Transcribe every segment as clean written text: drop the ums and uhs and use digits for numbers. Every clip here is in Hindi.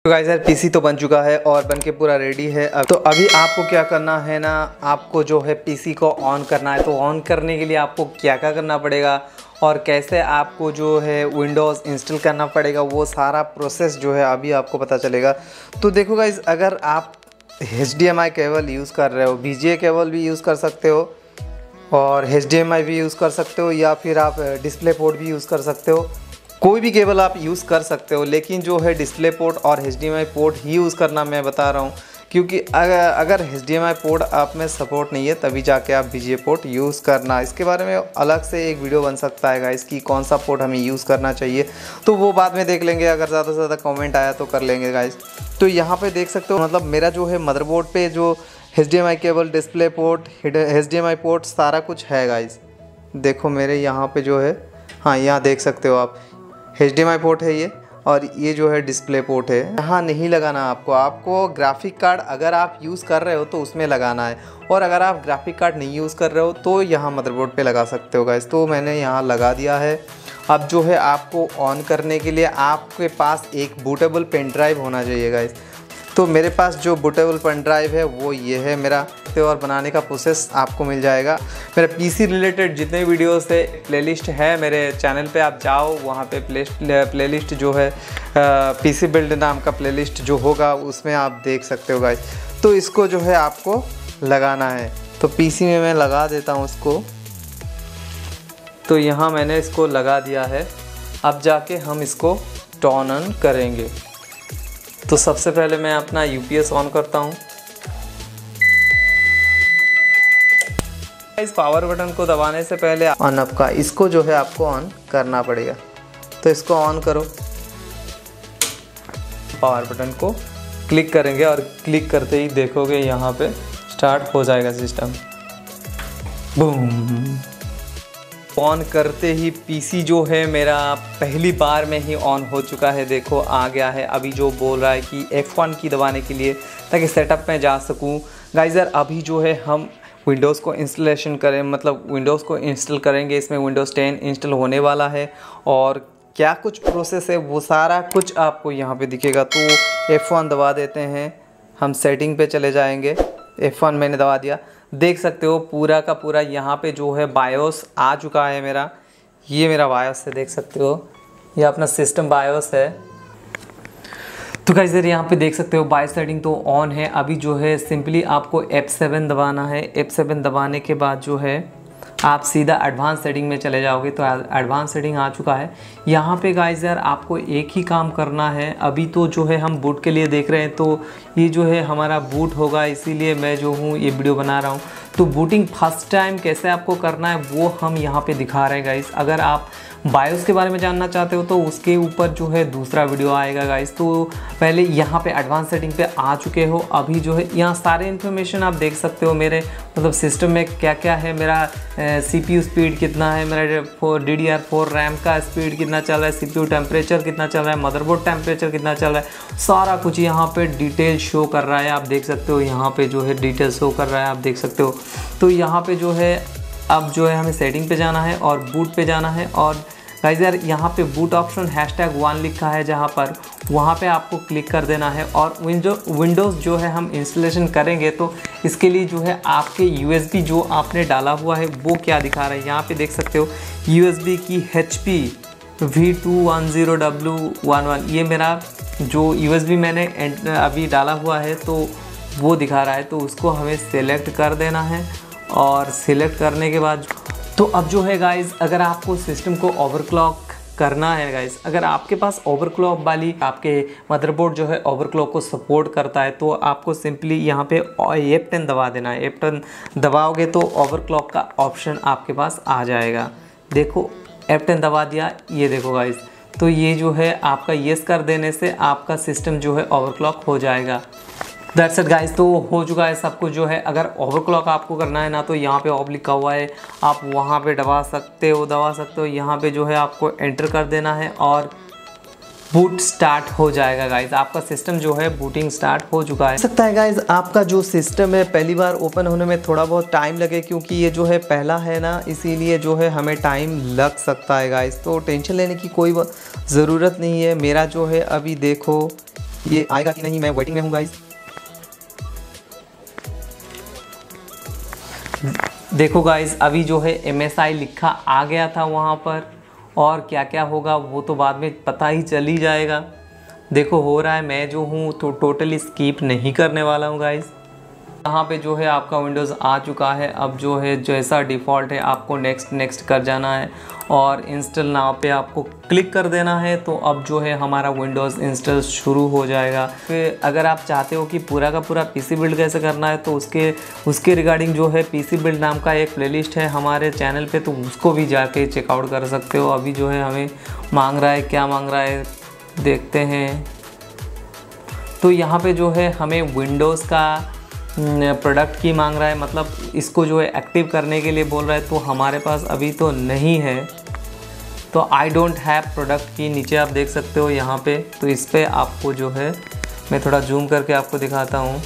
तो गाइस यार पीसी तो बन चुका है और बन के पूरा रेडी है। अब तो अभी आपको क्या करना है ना, आपको जो है पीसी को ऑन करना है। तो ऑन करने के लिए आपको क्या क्या करना पड़ेगा और कैसे आपको जो है विंडोज़ इंस्टॉल करना पड़ेगा, वो सारा प्रोसेस जो है अभी आपको पता चलेगा। तो देखो गाइस, अगर आप HDMI केबल यूज़ कर रहे हो, VGA केबल भी यूज़ कर सकते हो और HDMI भी यूज़ कर सकते हो, या फिर आप डिस्प्ले पोर्ट भी यूज़ कर सकते हो। कोई भी केबल आप यूज़ कर सकते हो, लेकिन जो है डिस्प्ले पोर्ट और HDMI पोर्ट ही यूज़ करना मैं बता रहा हूँ, क्योंकि अगर HDMI पोर्ट आप में सपोर्ट नहीं है तभी जाके आप VGA पोर्ट यूज़ करना। इसके बारे में अलग से एक वीडियो बन सकता है गाइस कि कौन सा पोर्ट हमें यूज़ करना चाहिए, तो वो बाद में देख लेंगे। अगर ज़्यादा से ज़्यादा कमेंट आया तो कर लेंगे गाइस। तो यहाँ पे देख सकते हो, मतलब मेरा जो है मदरबोर्ड पे जो HDMI cable, display port, HDMI port सारा कुछ है गाइस। देखो मेरे यहाँ पे जो है, हाँ यहाँ देख सकते हो आप, HDMI पोर्ट है ये, और ये जो है डिस्प्ले पोर्ट है। यहाँ नहीं लगाना आपको ग्राफिक कार्ड अगर आप यूज़ कर रहे हो तो उसमें लगाना है, और अगर आप ग्राफिक कार्ड नहीं यूज़ कर रहे हो तो यहाँ मदरबोर्ड पे लगा सकते हो गाइस। तो मैंने यहाँ लगा दिया है। अब जो है आपको ऑन करने के लिए आपके पास एक बूटेबल पेन ड्राइव होना चाहिए गाइस। तो मेरे पास जो बूटेबल पेन ड्राइव है वो ये है मेरा, और बनाने का प्रोसेस आपको मिल जाएगा। मेरा पीसी रिलेटेड जितने वीडियोस है, प्लेलिस्ट है मेरे चैनल पे, आप जाओ वहाँ पे प्लेलिस्ट जो है पीसी बिल्ड नाम का प्लेलिस्ट जो होगा उसमें आप देख सकते हो गाइस। तो इसको जो है आपको लगाना है। तो पीसी में मैं लगा देता हूँ इसको। तो यहाँ मैंने इसको लगा दिया है। अब जाके हम इसको टर्न ऑन करेंगे। तो सबसे पहले मैं अपना UPS ऑन करता हूँ। इस पावर बटन को दबाने से पहले ऑन अप का इसको जो है आपको ऑन करना पड़ेगा। तो इसको ऑन करो, पावर बटन को क्लिक करेंगे और क्लिक करते ही देखोगे यहाँ पे स्टार्ट हो जाएगा सिस्टम। बूम, ऑन करते ही पीसी जो है मेरा पहली बार में ही ऑन हो चुका है। देखो आ गया है। अभी जो बोल रहा है कि F1 की दबाने के लिए, ताकि सेटअप में जा सकूं। गाइस यार अभी जो है हम विंडोज़ को इंस्टॉलेशन करें, मतलब विंडोज़ को इंस्टॉल करेंगे। इसमें विंडोज़ 10 इंस्टॉल होने वाला है और क्या कुछ प्रोसेस है वो सारा कुछ आपको यहाँ पे दिखेगा। तो F1 दबा देते हैं, हम सेटिंग पे चले जाएंगे। F1 मैंने दबा दिया। देख सकते हो पूरा का पूरा यहाँ पे जो है बायोस आ चुका है मेरा। ये मेरा बायोस है, देख सकते हो, ये अपना सिस्टम बायोस है। तो गाइस यार यहाँ पे देख सकते हो बायोस सेटिंग तो ऑन है। अभी जो है सिंपली आपको F7 दबाना है। F7 दबाने के बाद जो है आप सीधा एडवांस सेटिंग में चले जाओगे। तो एडवांस सेटिंग आ चुका है। यहाँ पे गाइस यार आपको एक ही काम करना है। अभी तो जो है हम बूट के लिए देख रहे हैं, तो ये जो है हमारा बूट होगा, इसीलिए मैं जो हूँ ये वीडियो बना रहा हूँ। तो बूटिंग फर्स्ट टाइम कैसे आपको करना है वो हम यहाँ पे दिखा रहे हैं गाइस। अगर आप बायोस के बारे में जानना चाहते हो तो उसके ऊपर जो है दूसरा वीडियो आएगा गाइस। तो पहले यहाँ पे एडवांस सेटिंग पे आ चुके हो। अभी जो है यहाँ सारे इन्फॉर्मेशन आप देख सकते हो मेरे, मतलब सिस्टम में क्या क्या है। मेरा CPU स्पीड कितना है, मेरा DDR4 रैम का स्पीड कितना चल रहा है, CPU टेम्परेचर कितना चल रहा है, मदरबोर्ड टेम्परेचर कितना चल रहा है, सारा कुछ यहाँ पे डिटेल शो कर रहा है। आप देख सकते हो यहाँ पे जो है डिटेल शो कर रहा है, आप देख सकते हो। तो यहाँ पे जो है अब जो है हमें सेटिंग पे जाना है और बूट पे जाना है। और गाइस यार यहाँ पे बूट ऑप्शन #1 लिखा है जहाँ पर, वहाँ पे आपको क्लिक कर देना है। और विंडोज़ जो है हम इंस्टॉलेशन करेंगे तो इसके लिए जो है आपके USB जो आपने डाला हुआ है वो क्या दिखा रहा है, यहाँ पे देख सकते हो USB की HP V210W11, ये मेरा जो USB मैंने अभी डाला हुआ है तो वो दिखा रहा है। तो उसको हमें सेलेक्ट कर देना है और सिलेक्ट करने के बाद तो अब जो है गाइस, अगर आपको सिस्टम को ओवरक्लॉक करना है गाइस, अगर आपके पास ओवरक्लॉक वाली आपके मदरबोर्ड जो है ओवरक्लॉक को सपोर्ट करता है, तो आपको सिंपली यहाँ पे F10 दबा देना है। F10 दबाओगे तो ओवरक्लॉक का ऑप्शन आपके पास आ जाएगा। देखो F10 दबा दिया, ये देखो गाइस। तो ये जो है आपका येस कर देने से आपका सिस्टम जो है ओवरक्लॉक हो जाएगा। That's it guys. तो हो चुका है सब कुछ जो है। अगर ओवरक्लॉक आपको करना है ना, तो यहाँ पे ऑफ लिखा हुआ है, आप वहाँ पे दबा सकते हो। यहाँ पे जो है आपको एंटर कर देना है और बूट स्टार्ट हो जाएगा गाइस। आपका सिस्टम जो है बूटिंग स्टार्ट हो चुका है। सकता है गाइस आपका जो सिस्टम है पहली बार ओपन होने में थोड़ा बहुत टाइम लगे, क्योंकि ये जो है पहला है ना, इसीलिए जो है हमें टाइम लग सकता है गाइस। तो टेंशन लेने की कोई ज़रूरत नहीं है। मेरा जो है अभी देखो ये आएगा कि नहीं, मैं वेटिंग में हूँ गाइस। देखो गाइस, अभी जो है MSI लिखा आ गया था वहाँ पर, और क्या क्या होगा वो तो बाद में पता ही चल ही जाएगा। देखो हो रहा है, मैं जो हूँ तो टोटली स्किप नहीं करने वाला हूँ गाइस। यहाँ पे जो है आपका विंडोज़ आ चुका है। अब जो है जैसा डिफ़ॉल्ट है आपको नेक्स्ट कर जाना है और इंस्टॉल नाउ पे आपको क्लिक कर देना है। तो अब जो है हमारा विंडोज़ इंस्टॉल शुरू हो जाएगा। फिर अगर आप चाहते हो कि पूरा का पूरा पीसी बिल्ड कैसे करना है तो उसके रिगार्डिंग जो है पीसी बिल्ड नाम का एक प्लेलिस्ट है हमारे चैनल पे, तो उसको भी जाके चेकआउट कर सकते हो। अभी जो है हमें मांग रहा है, क्या मांग रहा है देखते हैं। तो यहाँ पे जो है हमें विंडोज़ का प्रोडक्ट की मांग रहा है, मतलब इसको जो है एक्टिव करने के लिए बोल रहा है। तो हमारे पास अभी तो नहीं है, तो आई डोंट हैव प्रोडक्ट की नीचे आप देख सकते हो यहाँ पे। तो इस पर आपको जो है मैं थोड़ा जूम करके आपको दिखाता हूँ।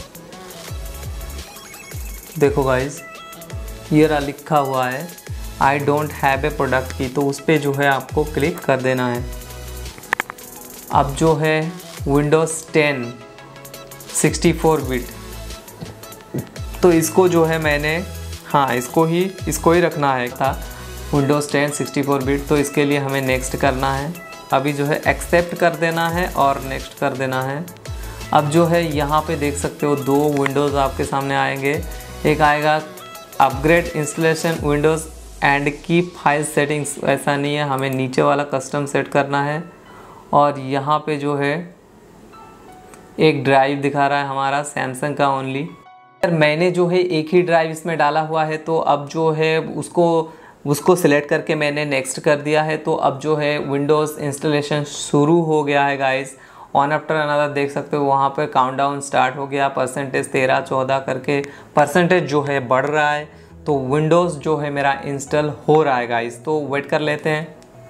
देखो गाइस, ये रहा लिखा हुआ है I don't have a product की, तो उस पर जो है आपको क्लिक कर देना है। अब जो है विंडोज़ 10 64 बिट, तो इसको जो है मैंने इसको ही रखना है था विंडोज़ 10 64 बिट। तो इसके लिए हमें नेक्स्ट करना है। अभी जो है एक्सेप्ट कर देना है और नेक्स्ट कर देना है। अब जो है यहाँ पे देख सकते हो दो विंडोज़ आपके सामने आएंगे। एक आएगा upgrade installation Windows and keep file settings, ऐसा नहीं है, हमें नीचे वाला कस्टम सेट करना है। और यहाँ पे जो है एक ड्राइव दिखा रहा है हमारा सैमसंग का ओनली। मैंने जो है एक ही ड्राइव इसमें डाला हुआ है, तो अब जो है उसको सिलेक्ट करके मैंने नेक्स्ट कर दिया है। तो अब जो है विंडोज़ इंस्टॉलेशन शुरू हो गया है गाइस। ऑन आफ्टर अनदर देख सकते हो वहाँ पर काउंटडाउन स्टार्ट हो गया। परसेंटेज 13 14 करके परसेंटेज जो है बढ़ रहा है। तो विंडोज़ जो है मेरा इंस्टॉल हो रहा है गाइस, तो वेट कर लेते हैं।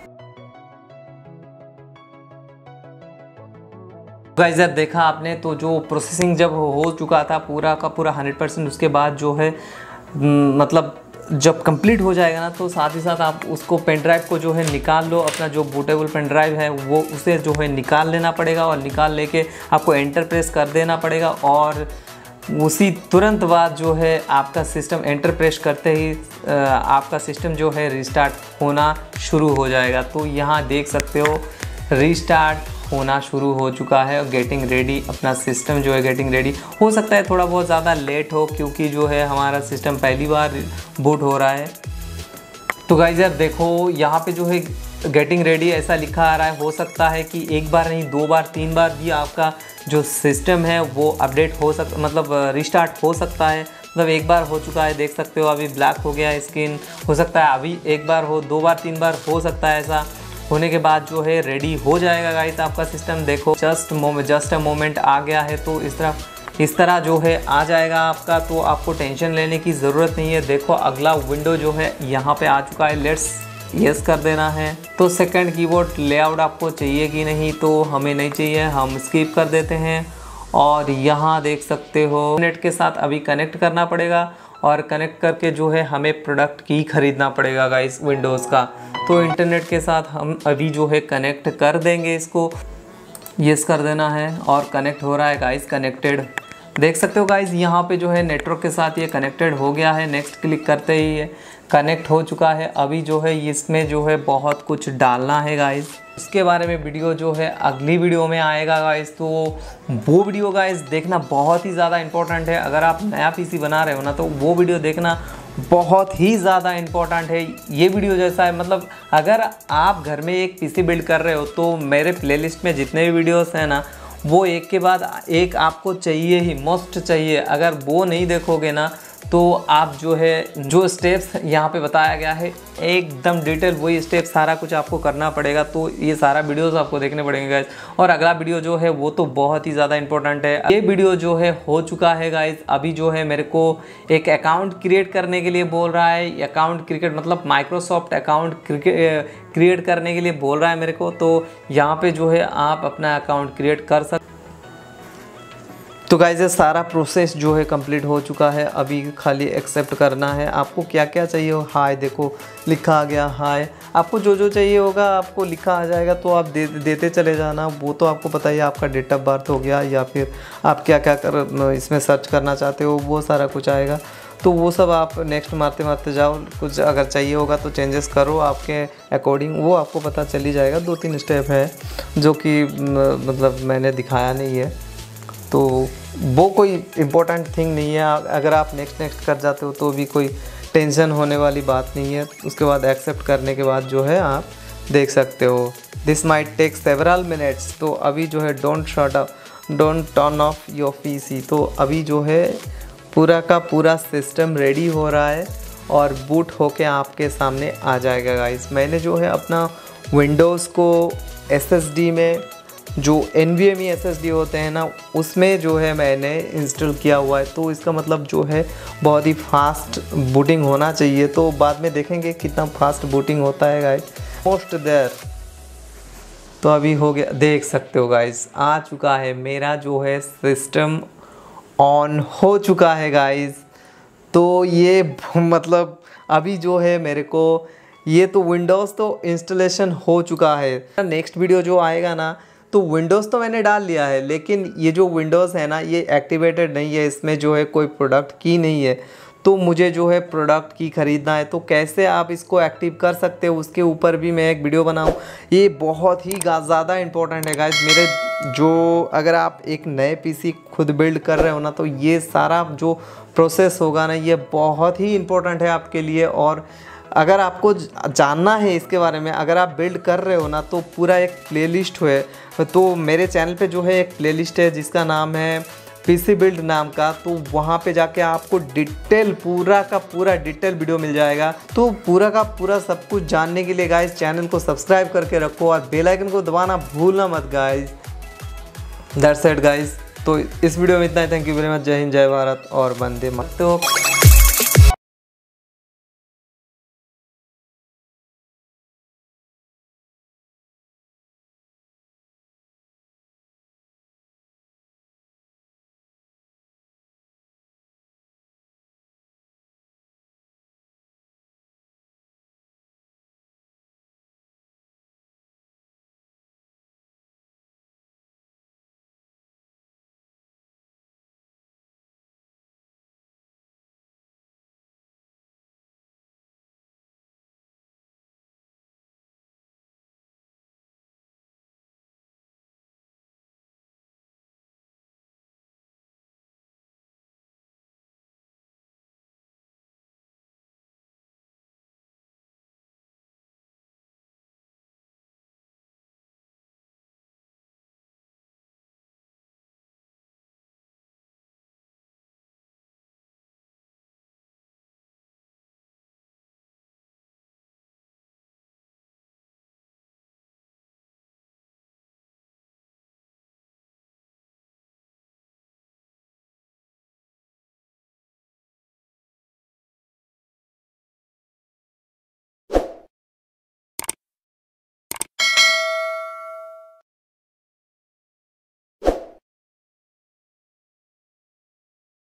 गाइस यार देखा आपने, तो जो प्रोसेसिंग जब हो चुका था पूरा का पूरा 100%, उसके बाद जो है मतलब जब कंप्लीट हो जाएगा ना, तो साथ ही साथ आप उसको पेन ड्राइव को जो है निकाल लो। अपना जो बूटेबल पेन ड्राइव है वो उसे जो है निकाल लेना पड़ेगा, और निकाल लेके आपको एंटर प्रेस कर देना पड़ेगा। और उसी तुरंत बाद जो है आपका सिस्टम एंटर प्रेस करते ही आपका सिस्टम जो है रिस्टार्ट होना शुरू हो जाएगा। तो यहाँ देख सकते हो रिस्टार्ट होना शुरू हो चुका है और गेटिंग रेडी, अपना सिस्टम जो है गेटिंग रेडी। हो सकता है थोड़ा बहुत ज़्यादा लेट हो, क्योंकि जो है हमारा सिस्टम पहली बार बूट हो रहा है। तो गाइस यार देखो यहाँ पे जो है गेटिंग रेडी ऐसा लिखा आ रहा है। हो सकता है कि एक बार नहीं 2 बार 3 बार भी आपका जो सिस्टम है वो अपडेट हो मतलब रिस्टार्ट हो सकता है। मतलब एक बार हो चुका है, देख सकते हो अभी ब्लैक हो गया है स्क्रीन। हो सकता है अभी एक बार हो, 2 बार 3 बार हो सकता है। ऐसा होने के बाद जो है रेडी हो जाएगा गाइस आपका सिस्टम। देखो जस्ट अ मोमेंट आ गया है, तो इस तरह जो है आ जाएगा आपका। तो आपको टेंशन लेने की ज़रूरत नहीं है। देखो अगला विंडो जो है यहाँ पे आ चुका है, लेट्स यस कर देना है। तो सेकंड कीबोर्ड लेआउट आपको चाहिए कि नहीं, तो हमें नहीं चाहिए, हम स्किप कर देते हैं। और यहाँ देख सकते हो नेट के साथ अभी कनेक्ट करना पड़ेगा, और कनेक्ट करके जो है हमें प्रोडक्ट की ख़रीदना पड़ेगा गाइस विंडोज़ का। तो इंटरनेट के साथ हम अभी जो है कनेक्ट कर देंगे, इसको यस कर देना है और कनेक्ट हो रहा है गाइस, कनेक्टेड। देख सकते हो गाइस यहाँ पे जो है नेटवर्क के साथ ये कनेक्टेड हो गया है। नेक्स्ट क्लिक करते ही ये कनेक्ट हो चुका है। अभी जो है इसमें जो है बहुत कुछ डालना है गाइस, उसके बारे में वीडियो जो है अगली वीडियो में आएगा गाइस। तो वो वीडियो गाइस देखना बहुत ही ज़्यादा इम्पोर्टेंट है। अगर आप नया पीसी बना रहे हो ना, तो वो वीडियो देखना बहुत ही ज़्यादा इम्पोर्टेंट है। ये वीडियो जैसा है, मतलब अगर आप घर में एक पीसी बिल्ड कर रहे हो, तो मेरे प्लेलिस्ट में जितने भी वीडियोस हैं ना, वो एक के बाद एक आपको चाहिए ही, मस्ट चाहिए। अगर वो नहीं देखोगे ना, तो आप जो है जो स्टेप्स यहाँ पे बताया गया है एकदम डिटेल वही स्टेप सारा कुछ आपको करना पड़ेगा। तो ये सारा वीडियोस आपको देखने पड़ेंगे गाइस। और अगला वीडियो जो है वो तो बहुत ही ज़्यादा इंपॉर्टेंट है। ये वीडियो जो है हो चुका है गाइस। अभी जो है मेरे को एक अकाउंट क्रिएट करने के लिए बोल रहा है। अकाउंट क्रिएट मतलब माइक्रोसॉफ्ट अकाउंट क्रिएट करने के लिए बोल रहा है मेरे को। तो यहाँ पर जो है आप अपना अकाउंट क्रिएट कर सकते। तो गाइस ये सारा प्रोसेस जो है कंप्लीट हो चुका है। अभी खाली एक्सेप्ट करना है। आपको क्या क्या चाहिए हो, हाय देखो लिखा आ गया हाय। आपको जो जो चाहिए होगा आपको लिखा आ जाएगा, तो आप देते चले जाना। वो तो आपको पता ही है, आपका डेट ऑफ बर्थ हो गया या फिर आप क्या क्या कर इसमें सर्च करना चाहते हो वो सारा कुछ आएगा। तो वो सब आप नेक्स्ट मारते मारते जाओ, कुछ अगर चाहिए होगा तो चेंजेस करो आपके अकॉर्डिंग, वो आपको पता चल ही जाएगा। 2-3 स्टेप है जो कि मतलब मैंने दिखाया नहीं है, तो वो कोई इम्पोर्टेंट थिंग नहीं है। अगर आप नेक्स्ट कर जाते हो तो भी कोई टेंशन होने वाली बात नहीं है। उसके बाद एक्सेप्ट करने के बाद जो है आप देख सकते हो। This might take several minutes. तो अभी जो है don't turn off your PC. तो अभी जो है पूरा का पूरा सिस्टम रेडी हो रहा है और बूट होके आपके सामने आ जाएगा गाइस। मैंने जो है अपना विंडोज़ को SSD में जो NVMe SSD होते हैं ना, उसमें जो है मैंने इंस्टॉल किया हुआ है। तो इसका मतलब जो है बहुत ही फास्ट बूटिंग होना चाहिए। तो बाद में देखेंगे कितना फास्ट बूटिंग होता है गाइस। मोस्ट देयर तो अभी हो गया, देख सकते हो गाइस, आ चुका है मेरा जो है सिस्टम ऑन हो चुका है गाइस। तो ये मतलब अभी जो है मेरे को ये तो विंडोज़ तो इंस्टॉलेशन हो चुका है। नेक्स्ट वीडियो जो आएगा ना, तो विंडोज़ तो मैंने डाल लिया है, लेकिन ये जो विंडोज़ है ना ये एक्टिवेटेड नहीं है, इसमें जो है कोई प्रोडक्ट की नहीं है। तो मुझे जो है प्रोडक्ट की ख़रीदना है। तो कैसे आप इसको एक्टिव कर सकते हो उसके ऊपर भी मैं एक वीडियो बनाऊँ। ये बहुत ही ज़्यादा इंपॉर्टेंट है गाइस मेरे। जो अगर आप एक नए पीसी खुद बिल्ड कर रहे हो ना, तो ये सारा जो प्रोसेस होगा ना ये बहुत ही इम्पोर्टेंट है आपके लिए। और अगर आपको जानना है इसके बारे में, अगर आप बिल्ड कर रहे हो ना, तो पूरा एक प्लेलिस्ट है। तो मेरे चैनल पे जो है एक प्लेलिस्ट है जिसका नाम है पीसी बिल्ड नाम का। तो वहाँ पे जाके आपको डिटेल पूरा का पूरा डिटेल वीडियो मिल जाएगा। तो पूरा का पूरा सब कुछ जानने के लिए गाइस चैनल को सब्सक्राइब करके रखो और बेल आइकन को दबाना भूलना मत गाइस। That's it guys. तो इस वीडियो में इतना ही। Thank you very much. जय हिंद, जय भारत और वंदे मातरम।